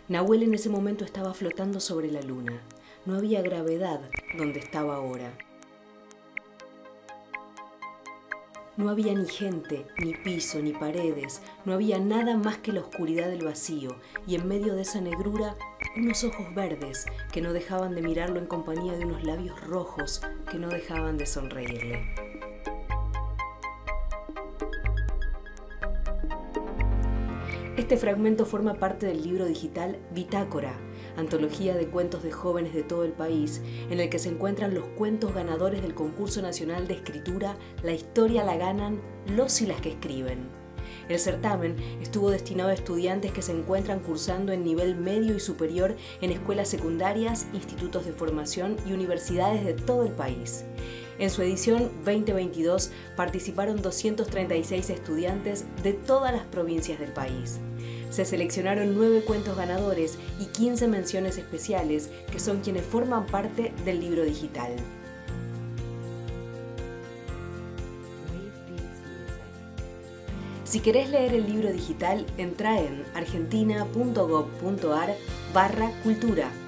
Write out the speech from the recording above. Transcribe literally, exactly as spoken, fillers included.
Nahuel en ese momento estaba flotando sobre la luna. No había gravedad donde estaba ahora. No había ni gente, ni piso, ni paredes. No había nada más que la oscuridad del vacío, y en medio de esa negrura, unos ojos verdes que no dejaban de mirarlo en compañía de unos labios rojos que no dejaban de sonreírle. Este fragmento forma parte del libro digital Bitácora, antología de cuentos de jóvenes de todo el país, en el que se encuentran los cuentos ganadores del Concurso Nacional de Escritura La historia la ganan los y las que escriben. El certamen estuvo destinado a estudiantes que se encuentran cursando en nivel medio y superior en escuelas secundarias, institutos de formación y universidades de todo el país. En su edición veinte veintidós participaron doscientos treinta y seis estudiantes de todas las provincias del país. Se seleccionaron nueve cuentos ganadores y quince menciones especiales, que son quienes forman parte del libro digital. Si querés leer el libro digital, entra en argentina punto gov punto ar barra cultura.